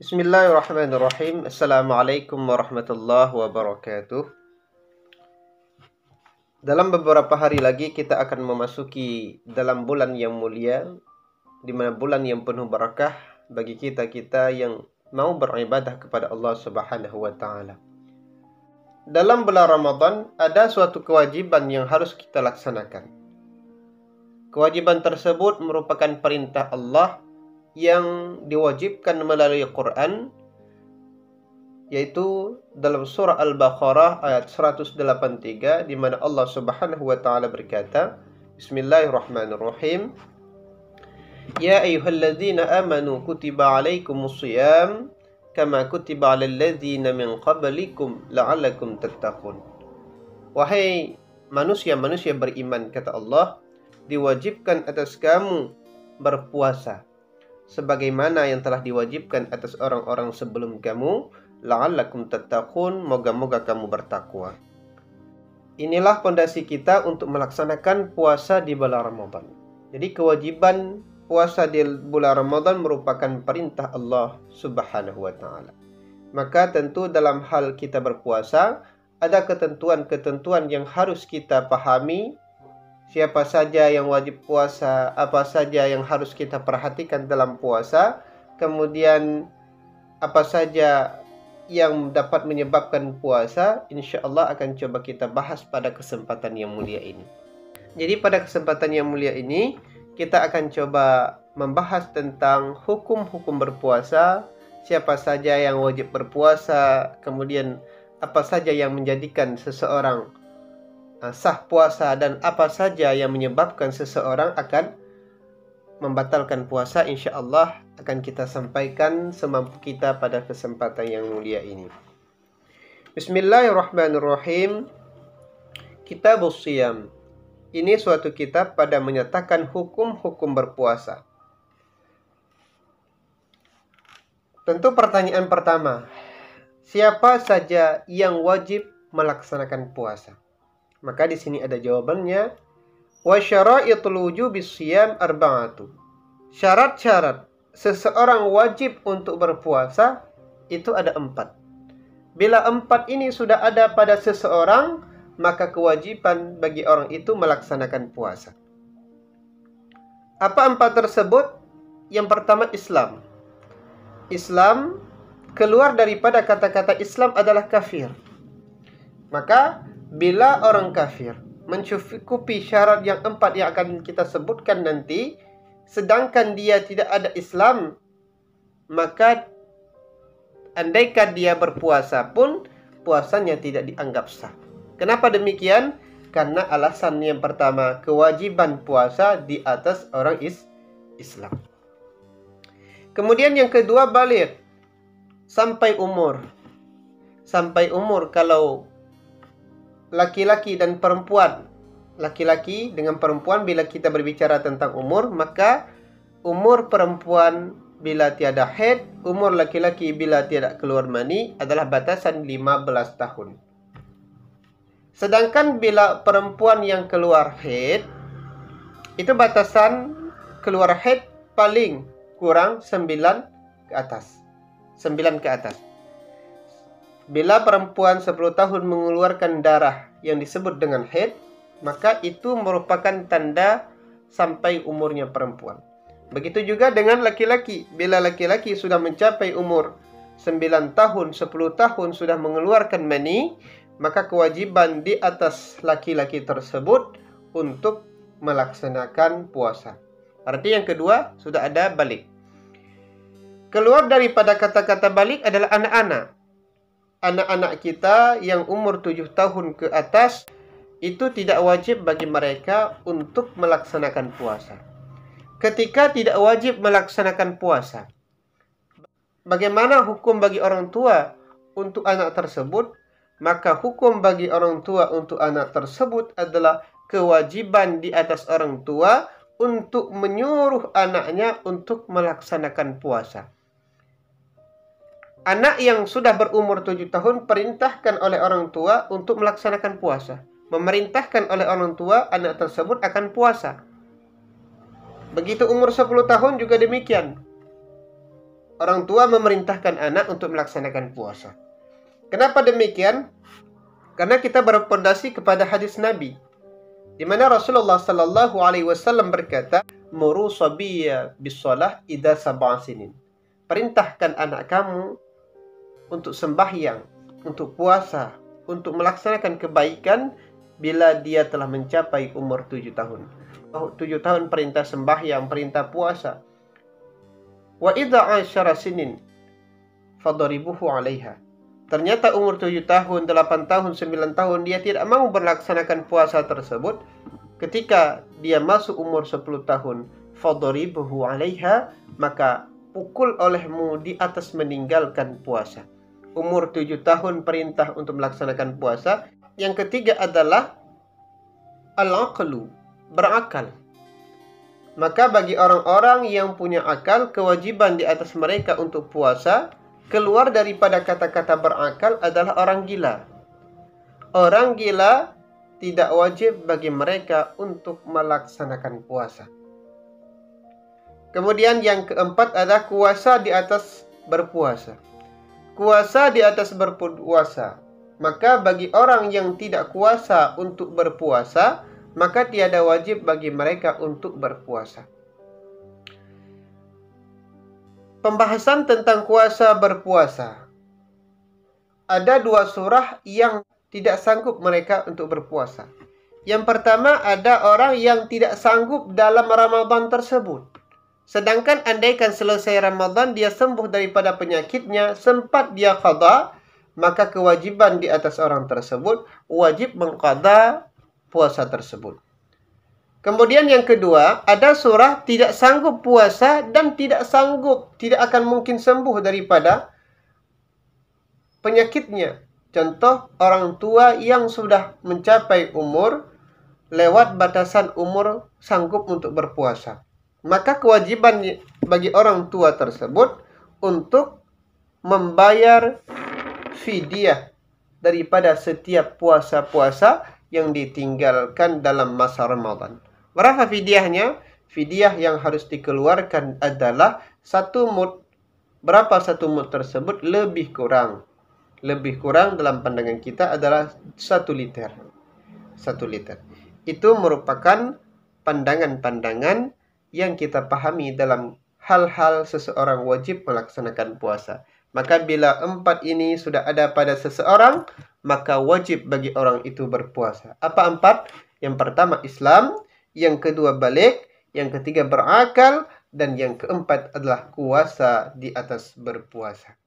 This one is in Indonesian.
Bismillahirrahmanirrahim. Assalamualaikum warahmatullahi wabarakatuh. Dalam beberapa hari lagi kita akan memasuki dalam bulan yang mulia, di mana bulan yang penuh barakah bagi kita yang mau beribadah kepada Allah Subhanahu wa taala. Dalam bulan Ramadan ada suatu kewajiban yang harus kita laksanakan. Kewajiban tersebut merupakan perintah Allah yang diwajibkan melalui Quran, yaitu dalam surah Al-Baqarah ayat 183, di mana Allah Subhanahu wa taala berkata, Bismillahirrahmanirrahim. Ya ayyuhalladzina amanu kutiba alaikumus shiyam kama kutiba alal ladzina min qablikum la'allakum tattaqun. Wahai manusia-manusia beriman, kata Allah, diwajibkan atas kamu berpuasa sebagaimana yang telah diwajibkan atas orang-orang sebelum kamu, la'allakum tattaqun, moga-moga kamu bertakwa. Inilah fondasi kita untuk melaksanakan puasa di bulan Ramadan. Jadi kewajiban puasa di bulan Ramadan merupakan perintah Allah Subhanahu wa taala. Maka tentu dalam hal kita berpuasa ada ketentuan-ketentuan yang harus kita pahami. Siapa saja yang wajib puasa, apa saja yang harus kita perhatikan dalam puasa, kemudian apa saja yang dapat menyebabkan puasa, insya Allah akan coba kita bahas pada kesempatan yang mulia ini. Jadi pada kesempatan yang mulia ini, kita akan coba membahas tentang hukum-hukum berpuasa, siapa saja yang wajib berpuasa, kemudian apa saja yang menjadikan seseorang sah puasa, dan apa saja yang menyebabkan seseorang akan membatalkan puasa. Insya Allah akan kita sampaikan semampu kita pada kesempatan yang mulia ini. Bismillahirrahmanirrahim. Kitabus Shiyam. Ini suatu kitab pada menyatakan hukum-hukum berpuasa. Tentu pertanyaan pertama, siapa saja yang wajib melaksanakan puasa? Maka di sini ada jawabannya. Wa syara'itul wujubis shiyam arba'atu. Syarat-syarat seseorang wajib untuk berpuasa itu ada 4. Bila 4 ini sudah ada pada seseorang, maka kewajiban bagi orang itu melaksanakan puasa. Apa 4 tersebut? Yang pertama Islam. Islam, keluar daripada kata-kata Islam adalah kafir. Maka bila orang kafir mencukupi syarat yang 4 yang akan kita sebutkan nanti, sedangkan dia tidak ada Islam, maka andaikan dia berpuasa pun puasanya tidak dianggap sah. Kenapa demikian? Karena alasan yang pertama, kewajiban puasa di atas orang Islam. Kemudian yang kedua, baligh, sampai umur. Sampai umur, kalau laki-laki dan perempuan, laki-laki dengan perempuan, bila kita berbicara tentang umur, maka umur perempuan bila tiada haid, umur laki-laki bila tiada keluar mani adalah batasan 15 tahun. Sedangkan bila perempuan yang keluar haid, itu batasan keluar haid paling kurang 9 ke atas. 9 ke atas. Bila perempuan 10 tahun mengeluarkan darah yang disebut dengan haid, maka itu merupakan tanda sampai umurnya perempuan. Begitu juga dengan laki-laki. Bila laki-laki sudah mencapai umur 9 tahun, 10 tahun sudah mengeluarkan mani, maka kewajiban di atas laki-laki tersebut untuk melaksanakan puasa. Arti yang kedua, sudah ada baligh. Keluar daripada kata-kata baligh adalah anak-anak. Anak-anak kita yang umur 7 tahun ke atas, itu tidak wajib bagi mereka untuk melaksanakan puasa. Ketika tidak wajib melaksanakan puasa, bagaimana hukum bagi orang tua untuk anak tersebut? Maka hukum bagi orang tua untuk anak tersebut adalah kewajiban di atas orang tua untuk menyuruh anaknya untuk melaksanakan puasa. Anak yang sudah berumur 7 tahun perintahkan oleh orang tua untuk melaksanakan puasa. Memerintahkan oleh orang tua, anak tersebut akan puasa. Begitu umur 10 tahun juga demikian. orang tua memerintahkan anak untuk melaksanakan puasa. Kenapa demikian? Karena kita berpondasi kepada hadis Nabi, di mana Rasulullah Sallallahu Alaihi Wasallam berkata, "Muru sabiyya bis-shalah idza sab'a sinin." Perintahkan anak kamu untuk sembahyang, untuk puasa, untuk melaksanakan kebaikan bila dia telah mencapai umur 7 tahun. 7 tahun perintah sembahyang, perintah puasa. Wa idza 'ashara sinin fadribuhu 'alaiha. Ternyata umur 7 tahun, 8 tahun, 9 tahun dia tidak mau melaksanakan puasa tersebut. Ketika dia masuk umur 10 tahun, fadribuhu 'alaiha, maka pukul olehmu di atas meninggalkan puasa. Umur 7 tahun perintah untuk melaksanakan puasa. Yang ketiga adalah al-aqlu, berakal. Maka bagi orang-orang yang punya akal, kewajiban di atas mereka untuk puasa. Keluar daripada kata-kata berakal adalah orang gila. Orang gila tidak wajib bagi mereka untuk melaksanakan puasa. Kemudian yang keempat adalah kuasa di atas berpuasa. Kuasa di atas berpuasa. Maka bagi orang yang tidak kuasa untuk berpuasa, maka tiada wajib bagi mereka untuk berpuasa. Pembahasan tentang kuasa berpuasa. Ada 2 surah yang tidak sanggup mereka untuk berpuasa. Yang pertama, ada orang yang tidak sanggup dalam Ramadan tersebut. Sedangkan andaikan selesai Ramadan dia sembuh daripada penyakitnya, sempat dia qada, maka kewajiban di atas orang tersebut wajib mengqada puasa tersebut. Kemudian yang kedua, ada surah tidak sanggup puasa dan tidak akan mungkin sembuh daripada penyakitnya. Contoh, orang tua yang sudah mencapai umur, lewat batasan umur sanggup untuk berpuasa. Maka kewajiban bagi orang tua tersebut untuk membayar fidyah daripada setiap puasa-puasa yang ditinggalkan dalam masa Ramadan. Berapa fidyahnya? Fidyah yang harus dikeluarkan adalah 1 mud. Berapa 1 mud tersebut? Lebih kurang. Lebih kurang dalam pandangan kita adalah 1 liter. 1 liter. Itu merupakan pandangan-pandangan yang kita pahami dalam hal-hal seseorang wajib melaksanakan puasa. Maka bila 4 ini sudah ada pada seseorang, maka wajib bagi orang itu berpuasa. Apa 4? Yang pertama Islam, yang kedua balik, yang ketiga berakal, dan yang keempat adalah kuasa di atas berpuasa.